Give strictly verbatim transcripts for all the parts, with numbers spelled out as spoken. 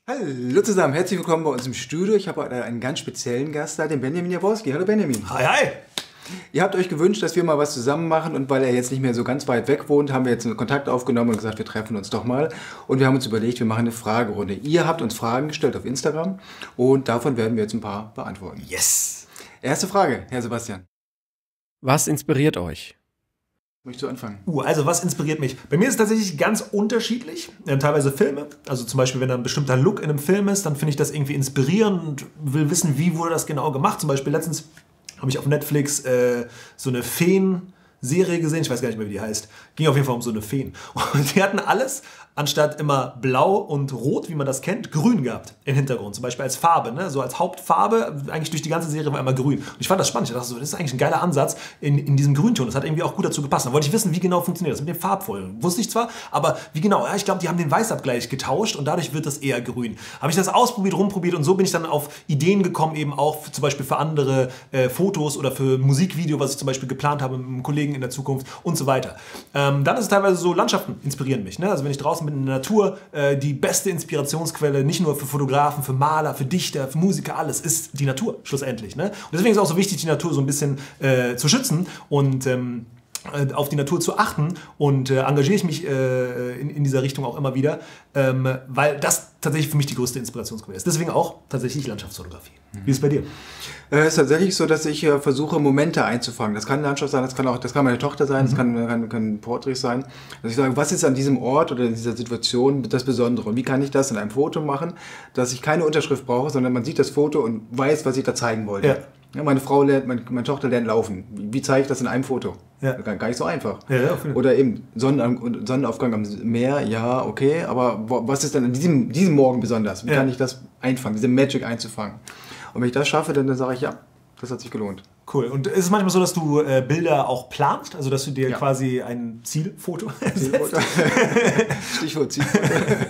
Hallo zusammen, herzlich willkommen bei uns im Studio. Ich habe heute einen ganz speziellen Gast da, den Benjamin Jaworski. Hallo Benjamin. Hi, hi. Ihr habt euch gewünscht, dass wir mal was zusammen machen und weil er jetzt nicht mehr so ganz weit weg wohnt, haben wir jetzt einen Kontakt aufgenommen und gesagt, wir treffen uns doch mal. Und wir haben uns überlegt, wir machen eine Fragerunde. Ihr habt uns Fragen gestellt auf Instagram und davon werden wir jetzt ein paar beantworten. Yes. Erste Frage, Herr Sebastian. Was inspiriert euch? Möchtest du anfangen? Uh, also was inspiriert mich? Bei mir ist es tatsächlich ganz unterschiedlich. Ja, teilweise Filme. Also zum Beispiel, wenn da ein bestimmter Look in einem Film ist, dann finde ich das irgendwie inspirierend und will wissen, wie wurde das genau gemacht. Zum Beispiel letztens habe ich auf Netflix äh, so eine Feen-Serie gesehen. Ich weiß gar nicht mehr, wie die heißt. Ging auf jeden Fall um so eine Feen. Und die hatten alles, anstatt immer blau und rot, wie man das kennt, grün gehabt im Hintergrund. Zum Beispiel als Farbe, ne? So als Hauptfarbe, eigentlich durch die ganze Serie war immer grün. Und ich fand das spannend. Ich dachte so, das ist eigentlich ein geiler Ansatz in, in diesem Grünton. Das hat irgendwie auch gut dazu gepasst. Dann wollte ich wissen, wie genau funktioniert das mit dem Farbvollen. Wusste ich zwar, aber wie genau? Ja, ich glaube, die haben den Weißabgleich getauscht und dadurch wird das eher grün. Habe ich das ausprobiert, rumprobiert und so bin ich dann auf Ideen gekommen, eben auch zum Beispiel für andere äh, Fotos oder für Musikvideo, was ich zum Beispiel geplant habe mit einem Kollegen in der Zukunft und so weiter. Ähm, dann ist es teilweise so, Landschaften inspirieren mich. Ne? Also wenn ich draußen bin in der Natur, äh, die beste Inspirationsquelle, nicht nur für Fotografen, für Maler, für Dichter, für Musiker, alles ist die Natur schlussendlich. Ne? Und deswegen ist es auch so wichtig, die Natur so ein bisschen äh, zu schützen und ähm, auf die Natur zu achten und äh, engagiere ich mich äh, in, in dieser Richtung auch immer wieder, ähm, weil das tatsächlich für mich die größte Inspirationsquelle ist. Deswegen auch tatsächlich Landschaftsfotografie. Mhm. Wie ist es bei dir? Es ist tatsächlich so, dass ich äh, versuche, Momente einzufangen. Das kann Landschaft sein, das kann auch, das kann meine Tochter sein, mhm. das kann, kann, kann Porträts sein. Dass ich sage, was ist an diesem Ort oder in dieser Situation das Besondere? Und wie kann ich das in einem Foto machen, dass ich keine Unterschrift brauche, sondern man sieht das Foto und weiß, was ich da zeigen wollte. Ja. Ja, meine Frau lernt, meine, meine Tochter lernt laufen. Wie, wie zeige ich das in einem Foto? Ja. Gar, gar nicht so einfach. Ja, ja, oder eben Sonnenauf- Sonnenaufgang am Meer, ja, okay, aber was ist denn an diesem, diesem Morgen besonders? Wie ja. kann ich das einfangen, diese Magic einzufangen? Und wenn ich das schaffe, dann, dann sage ich, ja, das hat sich gelohnt. Cool. Und ist es manchmal so, dass du äh, Bilder auch planst? Also, dass du dir ja. quasi ein Zielfoto Zielfoto. Stichwort Zielfoto.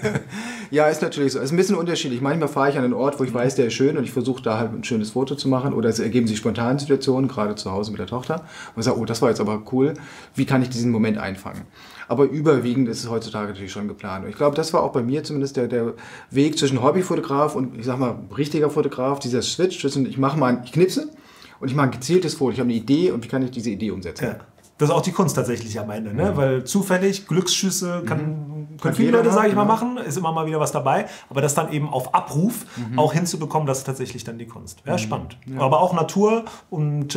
Ja, ist natürlich so. Es ist ein bisschen unterschiedlich. Manchmal fahre ich an einen Ort, wo ich weiß, der ist schön und ich versuche da halt ein schönes Foto zu machen. Oder es ergeben sich spontan Situationen, gerade zu Hause mit der Tochter. Und ich sage, oh, das war jetzt aber cool. Wie kann ich diesen Moment einfangen? Aber überwiegend ist es heutzutage natürlich schon geplant. Und ich glaube, das war auch bei mir zumindest der, der Weg zwischen Hobbyfotograf und, ich sag mal, richtiger Fotograf. Dieser Switch zwischen, ich mache mal, ich knipse. Und ich mache ein gezieltes Foto. Ich habe eine Idee und wie kann ich diese Idee umsetzen? Ja. Das ist auch die Kunst tatsächlich am Ende, ne? Mhm. Weil zufällig, Glücksschüsse kann, mhm. können viele Leute, sage ich mal, machen, ist immer mal wieder was dabei, aber das dann eben auf Abruf mhm. auch hinzubekommen, das ist tatsächlich dann die Kunst. Ja, mhm. spannend. Ja. Aber auch Natur und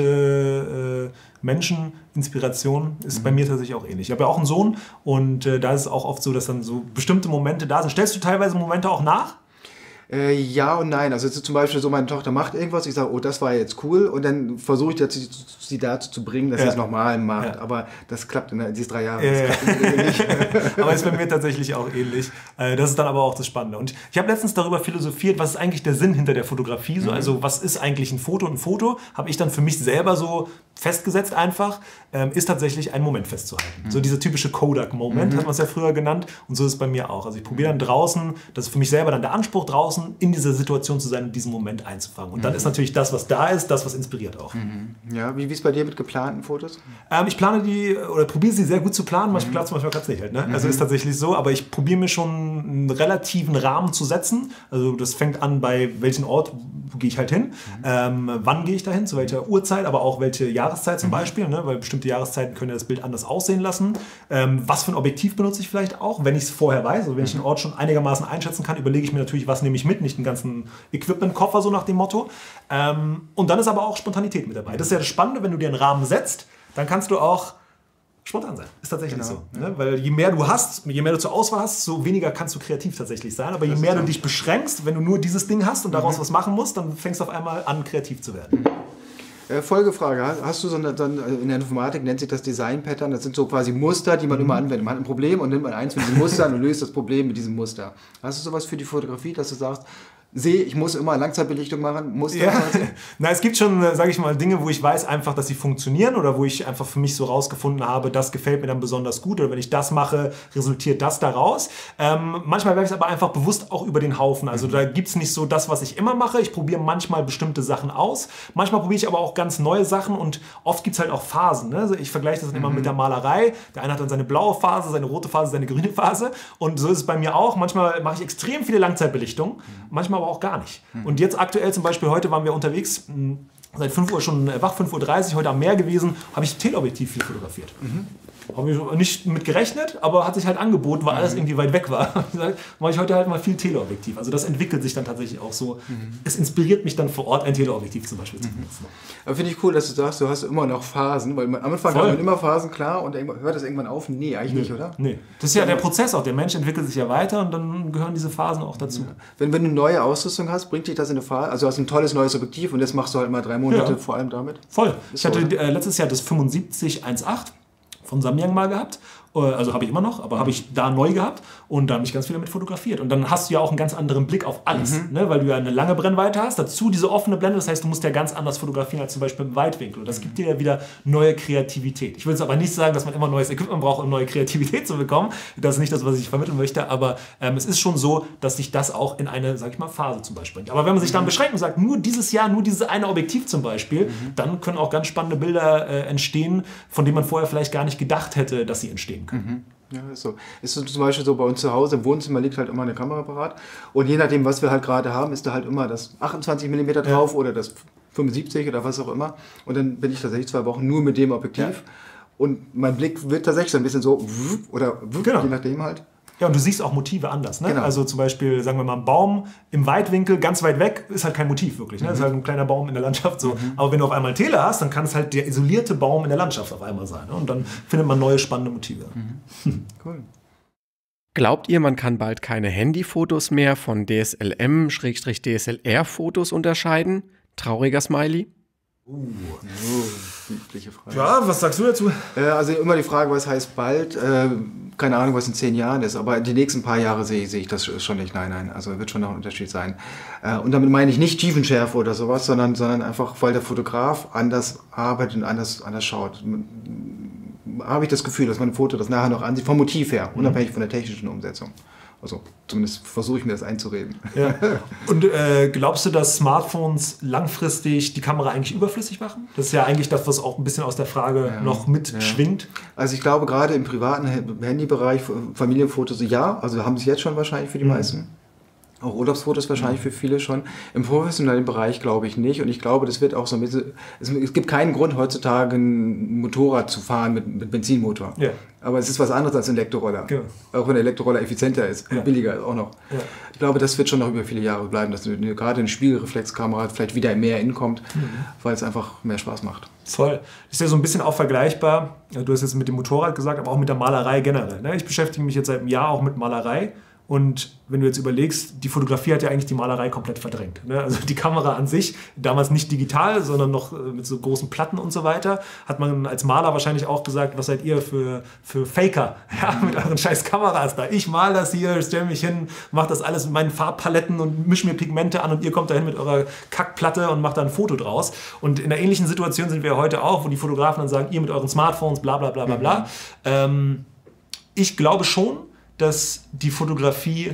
äh, Menschen, Inspiration ist mhm. bei mir tatsächlich auch ähnlich. Ich habe ja auch einen Sohn und äh, da ist es auch oft so, dass dann so bestimmte Momente da sind. Stellst du teilweise Momente auch nach? Äh, ja und nein. Also zum Beispiel so, meine Tochter macht irgendwas, ich sage, oh, das war jetzt cool und dann versuche ich dazu, sie dazu zu bringen, dass ja. sie es nochmal macht. Ja. Aber das klappt, in, sie ist drei Jahre, das ja. klappt nicht. Aber ist bei mir tatsächlich auch ähnlich. Das ist dann aber auch das Spannende. Und ich habe letztens darüber philosophiert, was ist eigentlich der Sinn hinter der Fotografie? So, mhm. Also was ist eigentlich ein Foto? Ein Foto habe ich dann für mich selber so festgesetzt einfach, ähm, ist tatsächlich einen Moment festzuhalten. Mhm. So dieser typische Kodak-Moment, mhm. hat man es ja früher genannt. Und so ist es bei mir auch. Also ich probiere dann draußen, das ist für mich selber dann der Anspruch draußen, in dieser Situation zu sein und diesen Moment einzufangen. Und dann mhm. ist natürlich das, was da ist, das, was inspiriert auch. Mhm. Ja, wie ist es bei dir mit geplanten Fotos? Ähm, ich plane die, oder probiere sie sehr gut zu planen. Manchmal klappt es, manchmal klappt es nicht. Halt, ne? mhm. Also ist tatsächlich so, aber ich probiere mir schon einen relativen Rahmen zu setzen. Also das fängt an bei welchen Ort gehe ich halt hin, mhm. ähm, wann gehe ich da hin, zu welcher Uhrzeit, aber auch welche Jahreszeit zum mhm. Beispiel, ne? Weil bestimmte Jahreszeiten können ja das Bild anders aussehen lassen. Ähm, was für ein Objektiv benutze ich vielleicht auch, wenn ich es vorher weiß, also wenn mhm. ich den Ort schon einigermaßen einschätzen kann, überlege ich mir natürlich, was nehme ich mit, nicht den ganzen Equipment-Koffer, so nach dem Motto. Ähm, und dann ist aber auch Spontanität mit dabei. Das ist ja das Spannende, wenn du dir einen Rahmen setzt, dann kannst du auch spontan sein. Ist tatsächlich genau, so. Ja. Ne? Weil je mehr du hast, je mehr du zur Auswahl hast, so weniger kannst du kreativ tatsächlich sein. Aber je das mehr du dich beschränkst, wenn du nur dieses Ding hast und daraus mhm. was machen musst, dann fängst du auf einmal an, kreativ zu werden. Mhm. Äh, Folgefrage. Hast du so eine, dann in der Informatik nennt sich das Design-Pattern, das sind so quasi Muster, die man mhm. immer anwendet. Man hat ein Problem und nimmt man eins von diesen Mustern und löst das Problem mit diesem Muster. Hast du sowas für die Fotografie, dass du sagst, sehe, ich muss immer Langzeitbelichtung machen, muss das Ja. quasi? Na, es gibt schon, sage ich mal, Dinge, wo ich weiß einfach, dass sie funktionieren oder wo ich einfach für mich so rausgefunden habe, das gefällt mir dann besonders gut oder wenn ich das mache, resultiert das daraus. Ähm, manchmal werfe ich es aber einfach bewusst auch über den Haufen. Also da gibt es nicht so das, was ich immer mache. Ich probiere manchmal bestimmte Sachen aus. Manchmal probiere ich aber auch ganz neue Sachen und oft gibt es halt auch Phasen. Ne? Also ich vergleiche das dann immer mit der Malerei. Der eine hat dann seine blaue Phase, seine rote Phase, seine grüne Phase und so ist es bei mir auch. Manchmal mache ich extrem viele Langzeitbelichtungen, manchmal aber auch gar nicht. Und jetzt aktuell zum Beispiel, heute waren wir unterwegs, mh, seit fünf Uhr schon wach, fünf Uhr dreißig, heute am Meer gewesen, habe ich Teleobjektiv viel fotografiert. Mhm. Habe ich nicht mit gerechnet, aber hat sich halt angeboten, weil alles irgendwie weit weg war. Mache ich heute halt mal viel Teleobjektiv. Also das entwickelt sich dann tatsächlich auch so. Mhm. Es inspiriert mich dann vor Ort, ein Teleobjektiv zum Beispiel mhm. zu benutzen. Aber finde ich cool, dass du sagst, du hast immer noch Phasen, weil man, am Anfang hat man immer Phasen, klar, und irgendwann, hört das irgendwann auf? Nee, eigentlich nee. nicht, oder? Nee. Das ist ja der Prozess auch. Der Mensch entwickelt sich ja weiter und dann gehören diese Phasen auch dazu. Ja. Wenn, wenn du neue Ausrüstung hast, bringt dich das in eine Phase, also du hast ein tolles neues Objektiv und das machst du halt mal drei Monate ja. vor allem damit? Voll. Ich so, hatte äh, letztes Jahr das fünfundsiebzig eins acht von Samyang mal gehabt. Also habe ich immer noch, aber habe ich da neu gehabt und da habe ich ganz viel damit fotografiert. Und dann hast du ja auch einen ganz anderen Blick auf alles, mhm. ne? Weil du ja eine lange Brennweite hast, dazu diese offene Blende, das heißt, du musst ja ganz anders fotografieren als zum Beispiel im Weitwinkel. Und das gibt dir ja wieder neue Kreativität. Ich will jetzt aber nicht sagen, dass man immer neues Equipment braucht, um neue Kreativität zu bekommen. Das ist nicht das, was ich vermitteln möchte, aber ähm, es ist schon so, dass sich das auch in eine, sag ich mal, Phase zum Beispiel bringt. Aber wenn man sich dann mhm. beschränkt und sagt, nur dieses Jahr, nur dieses eine Objektiv zum Beispiel, mhm. dann können auch ganz spannende Bilder äh, entstehen, von denen man vorher vielleicht gar nicht gedacht hätte, dass sie entstehen können. Mhm. Ja, ist so. Ist so zum Beispiel so bei uns zu Hause, im Wohnzimmer liegt halt immer eine Kamera parat. Und je nachdem, was wir halt gerade haben, ist da halt immer das achtundzwanzig Millimeter drauf ja. oder das fünfundsiebzig oder was auch immer. Und dann bin ich tatsächlich zwei Wochen nur mit dem Objektiv. Ja. Und mein Blick wird tatsächlich so ein bisschen so oder genau. je nachdem halt. Ja, und du siehst auch Motive anders. Ne? Genau. Also zum Beispiel, sagen wir mal, ein Baum im Weitwinkel, ganz weit weg, ist halt kein Motiv wirklich. Ne? Mhm. Das ist halt ein kleiner Baum in der Landschaft. So. Mhm. Aber wenn du auf einmal Tele hast, dann kann es halt der isolierte Baum in der Landschaft auf einmal sein. Ne? Und dann findet man neue spannende Motive. Mhm. Hm. Cool. Glaubt ihr, man kann bald keine Handyfotos mehr von D S L M-D S L R-Fotos unterscheiden? Trauriger Smiley? Uh, oh, übliche Frage. Ja, was sagst du dazu? Äh, also immer die Frage, was heißt bald? Äh, keine Ahnung, was in zehn Jahren ist, aber die nächsten paar Jahre sehe, sehe ich das schon nicht. Nein, nein, also wird schon noch ein Unterschied sein. Äh, und damit meine ich nicht Tiefenschärfe oder sowas, sondern, sondern einfach, weil der Fotograf anders arbeitet und anders, anders schaut. Habe ich das Gefühl, dass man ein Foto das nachher noch ansieht, vom Motiv her, mhm. unabhängig von der technischen Umsetzung. Also zumindest versuche ich mir das einzureden. Ja. Und äh, glaubst du, dass Smartphones langfristig die Kamera eigentlich überflüssig machen? Das ist ja eigentlich das, was auch ein bisschen aus der Frage ja. noch mitschwingt. Ja. Also ich glaube, gerade im privaten Handybereich, Familienfotos, ja, also haben sie jetzt schon wahrscheinlich für die mhm. meisten. Auch Urlaubsfotos wahrscheinlich für viele schon. Im professionellen Bereich glaube ich nicht. Und ich glaube, das wird auch so ein bisschen. Es, es gibt keinen Grund, heutzutage ein Motorrad zu fahren mit, mit Benzinmotor. Ja. Aber es ist was anderes als ein Elektroroller. Genau. Auch wenn der Elektroroller effizienter ist und ja. billiger ist auch noch. Ja. Ich glaube, das wird schon noch über viele Jahre bleiben, dass eine, gerade eine Spiegelreflexkamera vielleicht wieder mehr inkommt, mhm. weil es einfach mehr Spaß macht. Voll. Das ist ja so ein bisschen auch vergleichbar. Du hast jetzt mit dem Motorrad gesagt, aber auch mit der Malerei generell. Ich beschäftige mich jetzt seit einem Jahr auch mit Malerei. Und wenn du jetzt überlegst, die Fotografie hat ja eigentlich die Malerei komplett verdrängt. Ne? Also die Kamera an sich, damals nicht digital, sondern noch mit so großen Platten und so weiter, hat man als Maler wahrscheinlich auch gesagt, was seid ihr für, für Faker ja, mit euren scheiß Kameras da. Ich male das hier, stelle mich hin, mache das alles mit meinen Farbpaletten und mische mir Pigmente an und ihr kommt dahin mit eurer Kackplatte und macht da ein Foto draus. Und in einer ähnlichen Situation sind wir heute auch, wo die Fotografen dann sagen, ihr mit euren Smartphones, bla bla bla bla bla. Mhm. Ähm, ich glaube schon, dass die Fotografie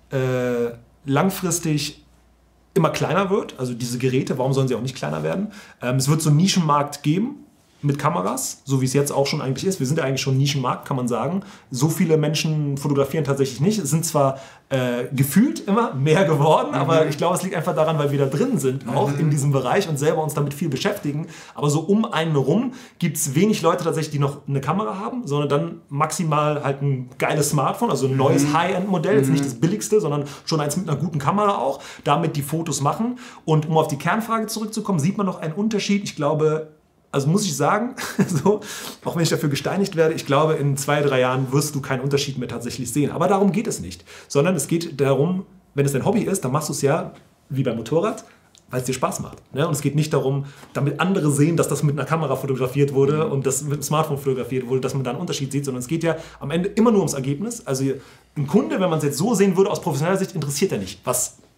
äh, langfristig immer kleiner wird. Also diese Geräte, warum sollen sie auch nicht kleiner werden? Ähm, es wird so einen Nischenmarkt geben mit Kameras, so wie es jetzt auch schon eigentlich ist. Wir sind ja eigentlich schon ein Nischenmarkt, kann man sagen. So viele Menschen fotografieren tatsächlich nicht. Es sind zwar äh, gefühlt immer mehr geworden, mhm. aber ich glaube, es liegt einfach daran, weil wir da drin sind, auch mhm. in diesem Bereich und selber uns damit viel beschäftigen. Aber so um einen rum gibt es wenig Leute tatsächlich, die noch eine Kamera haben, sondern dann maximal halt ein geiles Smartphone, also ein neues mhm. High-End-Modell, jetzt nicht das billigste, sondern schon eins mit einer guten Kamera auch, damit die Fotos machen. Und um auf die Kernfrage zurückzukommen, sieht man noch einen Unterschied. Ich glaube, also muss ich sagen, so, auch wenn ich dafür gesteinigt werde, ich glaube, in zwei, drei Jahren wirst du keinen Unterschied mehr tatsächlich sehen. Aber darum geht es nicht. Sondern es geht darum, wenn es dein Hobby ist, dann machst du es ja wie beim Motorrad, weil es dir Spaß macht. Ne? Und es geht nicht darum, damit andere sehen, dass das mit einer Kamera fotografiert wurde und das mit einem Smartphone fotografiert wurde, dass man da einen Unterschied sieht, sondern es geht ja am Ende immer nur ums Ergebnis. Also ein Kunde, wenn man es jetzt so sehen würde, aus professioneller Sicht, interessiert er nicht, was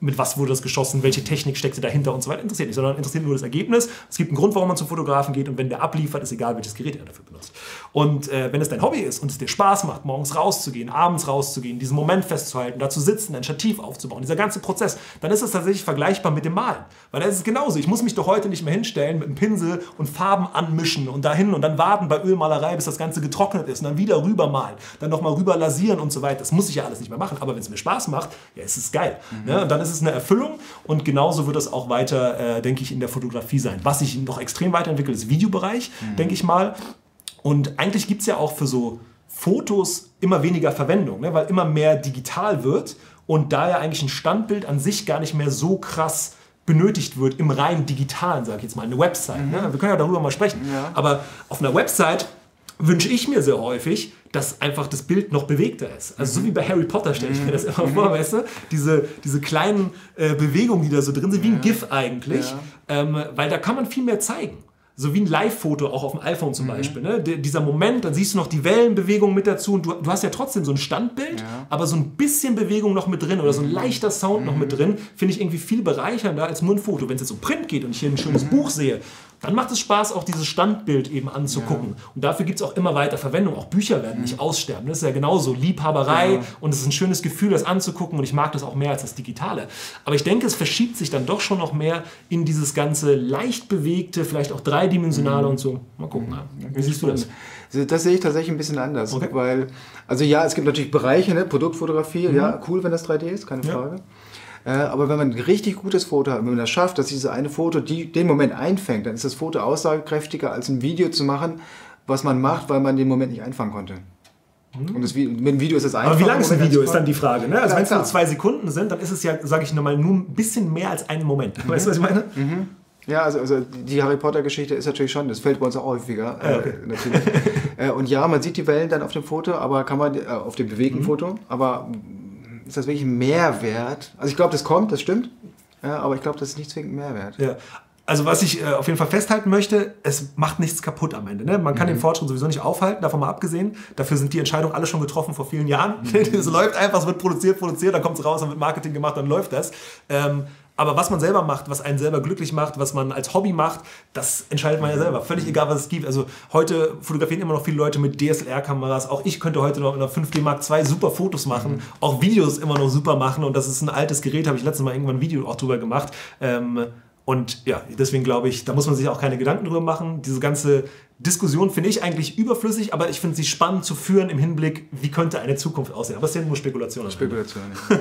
mit was wurde das geschossen, welche Technik steckte dahinter und so weiter, interessiert nicht, sondern interessiert nur das Ergebnis. Es gibt einen Grund, warum man zum Fotografen geht und wenn der abliefert, ist egal, welches Gerät er dafür benutzt. Und äh, wenn es dein Hobby ist und es dir Spaß macht, morgens rauszugehen, abends rauszugehen, diesen Moment festzuhalten, da zu sitzen, ein Stativ aufzubauen, dieser ganze Prozess, dann ist es tatsächlich vergleichbar mit dem Malen. Weil da ist es genauso. Ich muss mich doch heute nicht mehr hinstellen mit einem Pinsel und Farben anmischen und dahin und dann warten bei Ölmalerei, bis das Ganze getrocknet ist und dann wieder rüber malen, dann nochmal rüber lasieren und so weiter. Das muss ich ja alles nicht mehr machen, aber wenn es mir Spaß macht, ja, es ist geil. Mhm. Ne? Und dann ist es eine Erfüllung und genauso wird es auch weiter, äh, denke ich, in der Fotografie sein. Was sich noch extrem weiterentwickelt, ist Videobereich, mhm. denke ich mal. Und eigentlich gibt es ja auch für so Fotos immer weniger Verwendung, ne? Weil immer mehr digital wird und da ja eigentlich ein Standbild an sich gar nicht mehr so krass benötigt wird im rein digitalen, sage ich jetzt mal, eine Website. Mhm. Ne? Wir können ja darüber mal sprechen. Ja. Aber auf einer Website wünsche ich mir sehr häufig, dass einfach das Bild noch bewegter ist. Also so wie bei Harry Potter stelle ich mir das immer vor, weißt du? Diese, diese kleinen äh, Bewegungen, die da so drin sind, wie ein GIF eigentlich, ja. ähm, weil da kann man viel mehr zeigen. So wie ein Live-Foto, auch auf dem iPhone zum mhm. Beispiel. Ne? D- dieser Moment, dann siehst du noch die Wellenbewegung mit dazu und du, du hast ja trotzdem so ein Standbild, ja. aber so ein bisschen Bewegung noch mit drin oder so ein leichter Sound mhm. noch mit drin, finde ich irgendwie viel bereichernder als nur ein Foto. Wenn es jetzt um Print geht und ich hier ein schönes mhm. Buch sehe, dann macht es Spaß, auch dieses Standbild eben anzugucken. Ja. Und dafür gibt es auch immer weiter Verwendung. Auch Bücher werden mhm. nicht aussterben. Das ist ja genauso Liebhaberei ja. und es ist ein schönes Gefühl, das anzugucken und ich mag das auch mehr als das Digitale. Aber ich denke, es verschiebt sich dann doch schon noch mehr in dieses ganze leicht bewegte, vielleicht auch dreidimensionale mhm. und so. Mal gucken. Mhm. Wie siehst du das? Das sehe ich tatsächlich ein bisschen anders. Okay. Weil, also ja, es gibt natürlich Bereiche, ne? Produktfotografie, mhm. ja, cool, wenn das drei D ist, keine ja. Frage. Äh, aber wenn man ein richtig gutes Foto hat, wenn man das schafft, dass dieses eine Foto die, den Moment einfängt, dann ist das Foto aussagekräftiger, als ein Video zu machen, was man macht, weil man den Moment nicht einfangen konnte. Mhm. Und das, mit dem Video ist das einfach. Aber wie lang ist ein Video, ist dann die Frage. Ne? Also ja, wenn es nur zwei Sekunden sind, dann ist es ja, sage ich nochmal, nur ein bisschen mehr als einen Moment. Mhm. Weißt du, was ich meine? Mhm. Ja, also, also die Harry Potter-Geschichte ist natürlich schon, das fällt bei uns auch häufiger. Ja, okay. äh, natürlich. äh, und ja, man sieht die Wellen dann auf dem Foto, aber kann man, äh, auf dem bewegten mhm. Foto, aber ist das wirklich ein Mehrwert? Also ich glaube, das kommt, das stimmt, ja, aber ich glaube, das ist nicht zwingend ein Mehrwert. Ja. Also was ich äh, auf jeden Fall festhalten möchte, es macht nichts kaputt am Ende. Ne? Man kann mhm. den Fortschritt sowieso nicht aufhalten, davon mal abgesehen. Dafür sind die Entscheidungen alle schon getroffen vor vielen Jahren. Mhm. Es läuft einfach, es wird produziert, produziert, dann kommt es raus, dann wird Marketing gemacht, dann läuft das. Ähm, aber was man selber macht, was einen selber glücklich macht, was man als Hobby macht, das entscheidet man ja selber. Völlig egal, was es gibt. Also heute fotografieren immer noch viele Leute mit D S L R-Kameras. Auch ich könnte heute noch mit einer fünf D Mark zwei super Fotos machen. Mhm. Auch Videos immer noch super machen. Und das ist ein altes Gerät, habe ich letztes Mal irgendwann ein Video auch drüber gemacht. Ähm, und ja, deswegen glaube ich, da muss man sich auch keine Gedanken drüber machen. Diese ganze Diskussion finde ich eigentlich überflüssig, aber ich finde sie spannend zu führen im Hinblick, wie könnte eine Zukunft aussehen. Aber es ist ja nur Spekulation. Spekulation, ja.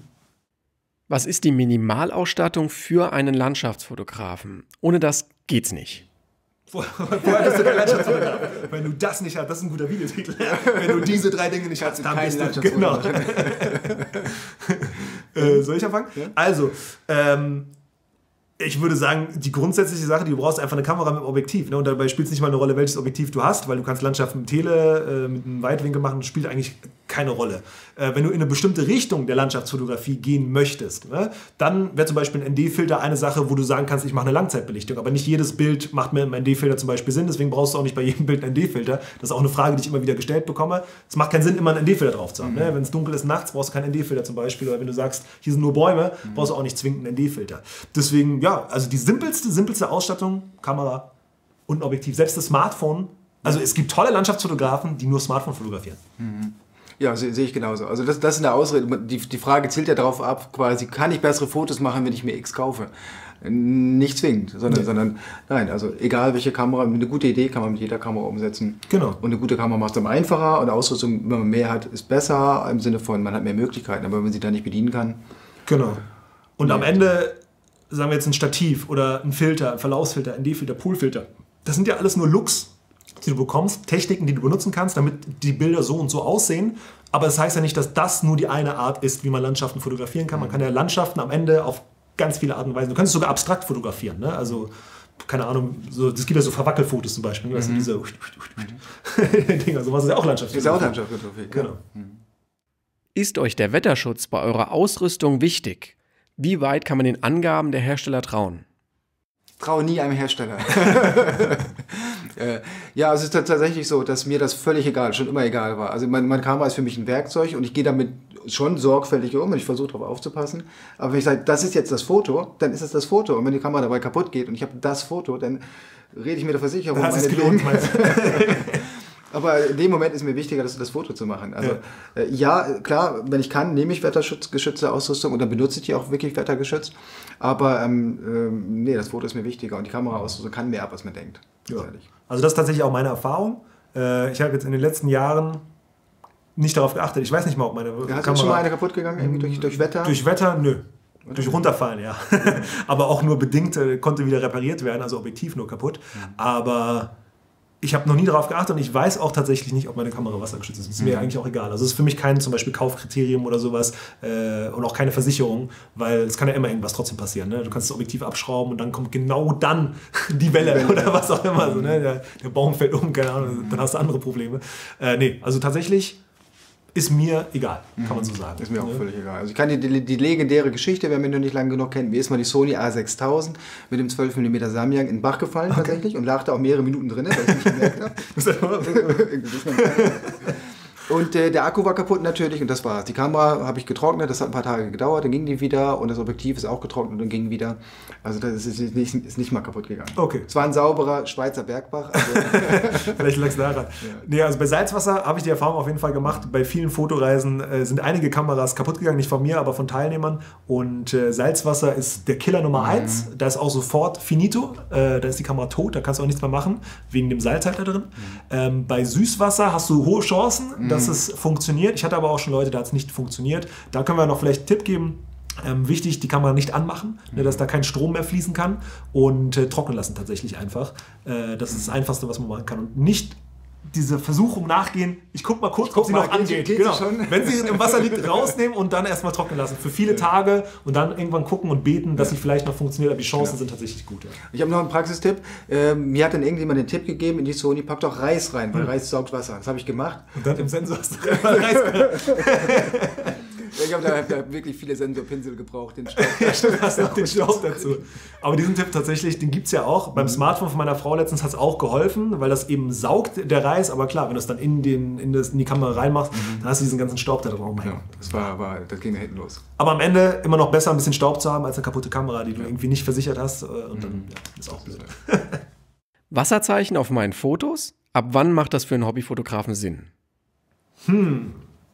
Was ist die Minimalausstattung für einen Landschaftsfotografen? Ohne das geht's nicht. Vorher bist du kein Landschaftsfotograf. Wenn du das nicht hast, das ist ein guter Videotitel. Wenn du diese drei Dinge nicht hast, dann bist du... Genau. äh, soll ich anfangen? Ja? Also, ähm, ich würde sagen, die grundsätzliche Sache, die du brauchst, einfach eine Kamera mit einem Objektiv. Ne? Und dabei spielt es nicht mal eine Rolle, welches Objektiv du hast, weil du kannst Landschaften mit Tele, äh, mit einem Weitwinkel machen, das spielt eigentlich keine Rolle. Äh, wenn du in eine bestimmte Richtung der Landschaftsfotografie gehen möchtest, ne? Dann wäre zum Beispiel ein N D-Filter eine Sache, wo du sagen kannst, ich mache eine Langzeitbelichtung. Aber nicht jedes Bild macht mit einem N D-Filter zum Beispiel Sinn, deswegen brauchst du auch nicht bei jedem Bild einen N D-Filter. Das ist auch eine Frage, die ich immer wieder gestellt bekomme. Es macht keinen Sinn, immer einen N D-Filter drauf zu haben. Mhm. Ne? Wenn es dunkel ist nachts, brauchst du keinen N D-Filter zum Beispiel. Oder wenn du sagst, hier sind nur Bäume, mhm. brauchst du auch nicht zwingend einen N D-Filter. Deswegen, ja, also die simpelste, simpelste Ausstattung, Kamera und ein Objektiv. Selbst das Smartphone, also es gibt tolle Landschaftsfotografen, die nur Smartphone fotografieren. Mhm. Ja, sehe seh ich genauso. Also das, das ist eine Ausrede. Die, die Frage zielt ja darauf ab, quasi, kann ich bessere Fotos machen, wenn ich mir X kaufe? Nicht zwingend, sondern, nee. sondern nein, also egal welche Kamera, eine gute Idee kann man mit jeder Kamera umsetzen. Genau. Und eine gute Kamera macht es dann einfacher und Ausrüstung, wenn man mehr hat, ist besser, im Sinne von, man hat mehr Möglichkeiten, aber wenn man sie dann nicht bedienen kann. Genau. Und nee. am Ende, sagen wir jetzt ein Stativ oder ein Filter, ein Verlaufsfilter, N D-Filter, Poolfilter, das sind ja alles nur Looks, die du bekommst, Techniken, die du benutzen kannst, damit die Bilder so und so aussehen. Aber das heißt ja nicht, dass das nur die eine Art ist, wie man Landschaften fotografieren kann. Man kann ja Landschaften am Ende auf ganz viele Arten und Weisen. Du kannst es sogar abstrakt fotografieren. Ne? Also, keine Ahnung, so, es gibt ja so Verwackelfotos zum Beispiel. Mhm. Also diese mhm. Dinger, sowas ist ja auch Landschaftsfotografie. Ist auch Landschaftsfotografie. Genau. Mhm. Ist euch der Wetterschutz bei eurer Ausrüstung wichtig? Wie weit kann man den Angaben der Hersteller trauen? Traue nie einem Hersteller. äh, ja, es ist tatsächlich so, dass mir das völlig egal, schon immer egal war. Also meine, meine Kamera ist für mich ein Werkzeug und ich gehe damit schon sorgfältig um und ich versuche darauf aufzupassen. Aber wenn ich sage, das ist jetzt das Foto, dann ist es das Foto. Und wenn die Kamera dabei kaputt geht und ich habe das Foto, dann rede ich mit der Versicherung. Dann hast du es gelohnt, meinst du? Aber in dem Moment ist mir wichtiger, das, das Foto zu machen. Also ja. Äh, ja, klar, wenn ich kann, nehme ich wettergeschützte Ausrüstung und dann benutze ich die auch wirklich wettergeschützt. Aber ähm, ähm, nee, das Foto ist mir wichtiger und die Kameraausrüstung kann mehr ab, als man denkt. Ja. Also das ist tatsächlich auch meine Erfahrung. Äh, ich habe jetzt in den letzten Jahren nicht darauf geachtet. Ich weiß nicht mal, ob meine ja, Kamera... Hast du schon mal eine kaputt gegangen, irgendwie durch, durch Wetter? Durch Wetter? Nö. Oder? Durch runterfallen, ja. Aber auch nur bedingt, äh, konnte wieder repariert werden, also Objektiv nur kaputt. Mhm. Aber... Ich habe noch nie darauf geachtet und ich weiß auch tatsächlich nicht, ob meine Kamera wassergeschützt ist. Das ist mir mhm. eigentlich auch egal. Also es ist für mich kein zum Beispiel Kaufkriterium oder sowas äh, und auch keine Versicherung, weil es kann ja immer irgendwas trotzdem passieren. Ne? Du kannst das Objektiv abschrauben und dann kommt genau dann die Welle, die Welle. Oder was auch immer. So, ne? der, der Baum fällt um, keine Ahnung, dann hast du andere Probleme. Äh, nee, also tatsächlich ist mir egal, kann man so sagen. Ist mir auch ne? völlig egal. Also ich kann die, die, die legendäre Geschichte, wer mich noch nicht lange genug kennt, mir ist mal die Sony A sechstausend mit dem zwölf Millimeter Samyang in den Bach gefallen okay. tatsächlich und lag da auch mehrere Minuten drin, weil ich nicht gemerkt habe. Und äh, der Akku war kaputt natürlich und das war's. Die Kamera habe ich getrocknet, das hat ein paar Tage gedauert, dann ging die wieder und das Objektiv ist auch getrocknet und ging wieder. Also das ist nicht, ist nicht mal kaputt gegangen. Okay. Es war ein sauberer Schweizer Bergbach. Also vielleicht lag es daran. Ja. Nee, also bei Salzwasser habe ich die Erfahrung auf jeden Fall gemacht. Bei vielen Fotoreisen äh, sind einige Kameras kaputt gegangen, nicht von mir, aber von Teilnehmern. Und äh, Salzwasser ist der Killer Nummer mhm. eins. Da ist auch sofort finito. Äh, da ist die Kamera tot, da kannst du auch nichts mehr machen, wegen dem Salz halt da drin. Mhm. Ähm, bei Süßwasser hast du hohe Chancen, mhm. dass es funktioniert. Ich hatte aber auch schon Leute, da hat es nicht funktioniert. Da können wir noch vielleicht einen Tipp geben. Ähm, wichtig, die Kamera nicht anmachen, mhm. ne, dass da kein Strom mehr fließen kann und äh, trocknen lassen tatsächlich einfach. Äh, das ist das Einfachste, was man machen kann. Und nicht diese Versuchung nachgehen, ich guck mal kurz, ob sie noch angeht. Geht genau. sie schon? Wenn sie im Wasser liegt, rausnehmen und dann erstmal trocknen lassen. Für viele ja. Tage und dann irgendwann gucken und beten, dass ja. sie vielleicht noch funktioniert, aber die Chancen ja. sind tatsächlich gut. Ja. Ich habe noch einen Praxistipp. Ähm, mir hat dann irgendjemand den Tipp gegeben in die Sony, pack doch Reis rein, weil mhm. Reis saugt Wasser. Das habe ich gemacht. Und dann im Sensor hast du Reis Ich habe da, da wirklich viele Sensorpinsel gebraucht, den Staub. Stimmt, hast noch den Staub dazu. Aber diesen Tipp tatsächlich, den gibt es ja auch. Beim Smartphone von meiner Frau letztens hat es auch geholfen, weil das eben saugt, der Reis. Aber klar, wenn du es dann in, den, in, das, in die Kamera reinmachst, mhm. dann hast du diesen ganzen Staub da drauf. Ja, das, war, war, das ging da hinten los. Aber am Ende immer noch besser, ein bisschen Staub zu haben, als eine kaputte Kamera, die du ja. irgendwie nicht versichert hast. Und dann ja, ist auch blöd. Wasserzeichen auf meinen Fotos? Ab wann macht das für einen Hobbyfotografen Sinn? Hm.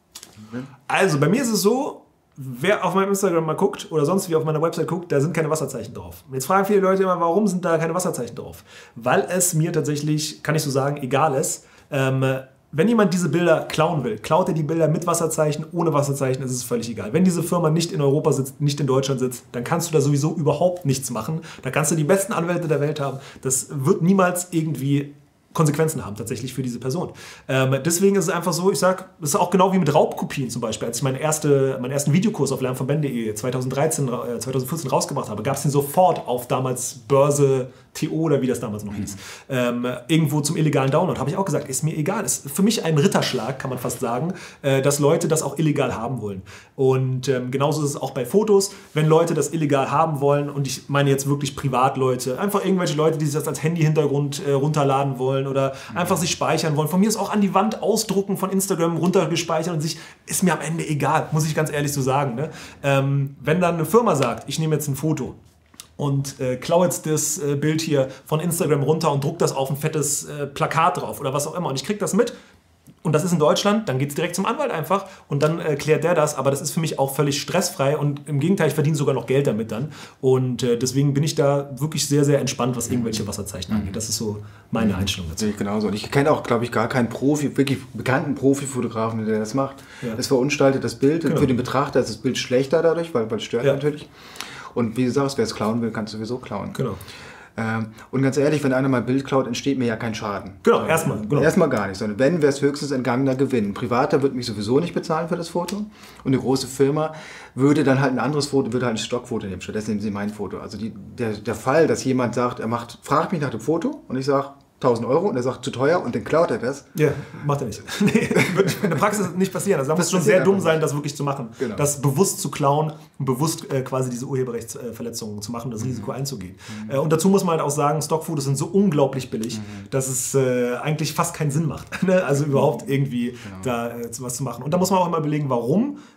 Also bei mir ist es so, wer auf meinem Instagram mal guckt oder sonst wie auf meiner Website guckt, da sind keine Wasserzeichen drauf. Jetzt fragen viele Leute immer, warum sind da keine Wasserzeichen drauf? Weil es mir tatsächlich, kann ich so sagen, egal ist. Ähm, wenn jemand diese Bilder klauen will, klaut er die Bilder mit Wasserzeichen, ohne Wasserzeichen, ist es völlig egal. Wenn diese Firma nicht in Europa sitzt, nicht in Deutschland sitzt, dann kannst du da sowieso überhaupt nichts machen. Da kannst du die besten Anwälte der Welt haben. Das wird niemals irgendwie Konsequenzen haben tatsächlich für diese Person. Ähm, deswegen ist es einfach so, ich sage, das ist auch genau wie mit Raubkopien zum Beispiel. Als ich meine erste, meinen ersten Videokurs auf lernvon ben punkt de zweitausenddreizehn, äh, zweitausendvierzehn rausgebracht habe, gab es den sofort auf damals Börse T O oder wie das damals noch hieß. Ähm, irgendwo zum illegalen Download. Habe ich auch gesagt, ist mir egal. Ist für mich ein Ritterschlag, kann man fast sagen, äh, dass Leute das auch illegal haben wollen. Und ähm, genauso ist es auch bei Fotos. Wenn Leute das illegal haben wollen, und ich meine jetzt wirklich Privatleute, einfach irgendwelche Leute, die sich das als Handy-Hintergrund äh, runterladen wollen oder mhm. einfach sich speichern wollen. Von mir ist auch an die Wand ausdrucken von Instagram runtergespeichert und sich, ist mir am Ende egal, muss ich ganz ehrlich so sagen. Ne? Ähm, wenn dann eine Firma sagt, ich nehme jetzt ein Foto und äh, klaue jetzt das äh, Bild hier von Instagram runter und druck das auf ein fettes äh, Plakat drauf oder was auch immer und ich kriege das mit und das ist in Deutschland, dann geht es direkt zum Anwalt einfach und dann äh, klärt der das, aber das ist für mich auch völlig stressfrei und im Gegenteil, ich verdiene sogar noch Geld damit dann und äh, deswegen bin ich da wirklich sehr, sehr entspannt, was irgendwelche Wasserzeichen angeht. Das ist so meine Einstellung dazu. Sehe ich genauso. Und ich kenne auch, glaube ich, gar keinen Profi, wirklich bekannten Profifotografen, der das macht. Ja. Das verunstaltet das Bild. Genau. Für den Betrachter ist das Bild schlechter dadurch, weil es stört ja. natürlich. Und wie du sagst, wer es klauen will, kann es sowieso klauen. Genau. Ähm, und ganz ehrlich, wenn einer mal ein Bild klaut, entsteht mir ja kein Schaden. Genau, äh, erstmal. Genau. Erstmal gar nicht, sondern wenn, wäre es höchstens entgangener Gewinn. Ein Privater würde mich sowieso nicht bezahlen für das Foto. Und eine große Firma würde dann halt ein anderes Foto, würde halt ein Stockfoto nehmen. Stattdessen nehmen sie mein Foto. Also die, der, der Fall, dass jemand sagt, er macht, fragt mich nach dem Foto und ich sage, tausend Euro und er sagt zu teuer und dann klaut er das. Ja, macht er nicht. Nee, wird in der Praxis nicht passieren. Also da muss schon sehr dumm sein, das wirklich zu machen. Genau. Das bewusst zu klauen und bewusst äh, quasi diese Urheberrechtsverletzungen zu machen, das mhm. Risiko einzugehen. Mhm. Äh, und dazu muss man halt auch sagen, Stockfotos sind so unglaublich billig, mhm. dass es äh, eigentlich fast keinen Sinn macht. Ne? Also überhaupt irgendwie genau. da äh, was zu machen. Und da muss man auch immer überlegen, warum.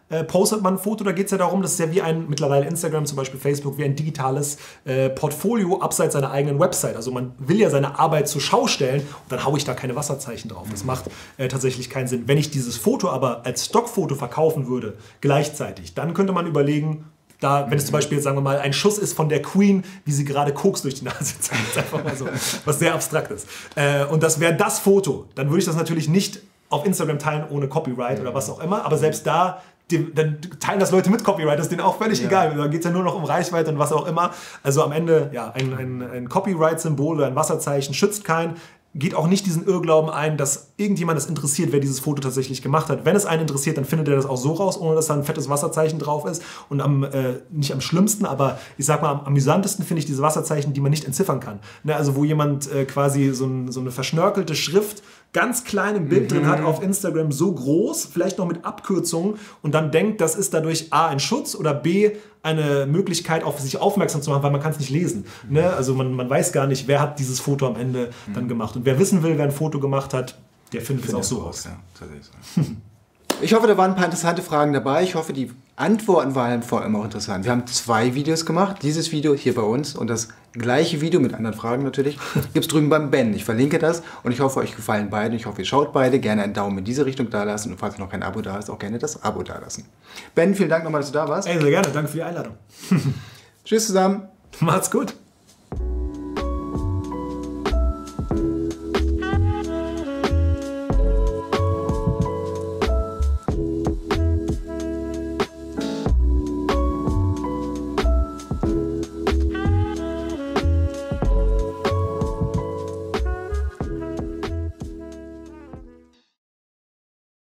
äh, postet man ein Foto, da geht es ja darum, das ist ja wie ein, mittlerweile Instagram, zum Beispiel Facebook, wie ein digitales äh, Portfolio abseits seiner eigenen Website. Also man will ja seine Arbeit zur Schau stellen und dann haue ich da keine Wasserzeichen drauf. Das macht äh, tatsächlich keinen Sinn. Wenn ich dieses Foto aber als Stockfoto verkaufen würde, gleichzeitig, dann könnte man überlegen, da, wenn es zum Beispiel jetzt, sagen wir mal, ein Schuss ist von der Queen, wie sie gerade Koks durch die Nase zeigt, einfach mal so, was sehr abstrakt ist. Äh, und das wäre das Foto. Dann würde ich das natürlich nicht auf Instagram teilen ohne Copyright oder was auch immer. Aber selbst da, die, dann teilen das Leute mit Copyright, das ist denen auch völlig ja. egal. Da geht es ja nur noch um Reichweite und was auch immer. Also am Ende, ja, ein, ein, ein Copyright-Symbol oder ein Wasserzeichen schützt keinen. Geht auch nicht diesen Irrglauben ein, dass irgendjemand das interessiert, wer dieses Foto tatsächlich gemacht hat. Wenn es einen interessiert, dann findet er das auch so raus, ohne dass da ein fettes Wasserzeichen drauf ist. Und am, äh, nicht am schlimmsten, aber ich sag mal, am amüsantesten finde ich diese Wasserzeichen, die man nicht entziffern kann. Ne, also wo jemand äh, quasi so, ein, so eine verschnörkelte Schrift ganz klein im Bild mhm. drin hat auf Instagram, so groß, vielleicht noch mit Abkürzungen und dann denkt, das ist dadurch A, ein Schutz oder B, eine Möglichkeit, auf sich aufmerksam zu machen, weil man kann es nicht lesen. Mhm. Ne? Also man, man weiß gar nicht, wer hat dieses Foto am Ende mhm. dann gemacht. Und wer wissen will, wer ein Foto gemacht hat, der findet es auch so raus. Ja, ich hoffe, da waren ein paar interessante Fragen dabei. Ich hoffe, die Antworten waren vor allem auch interessant. Wir haben zwei Videos gemacht. Dieses Video hier bei uns und das gleiche Video mit anderen Fragen natürlich gibt es drüben beim Ben. Ich verlinke das und ich hoffe, euch gefallen beide. Ich hoffe, ihr schaut beide. Gerne einen Daumen in diese Richtung da lassen und falls noch kein Abo da ist, auch gerne das Abo da lassen. Ben, vielen Dank nochmal, dass du da warst. Ey, sehr gerne. Danke für die Einladung. Tschüss zusammen. Macht's gut.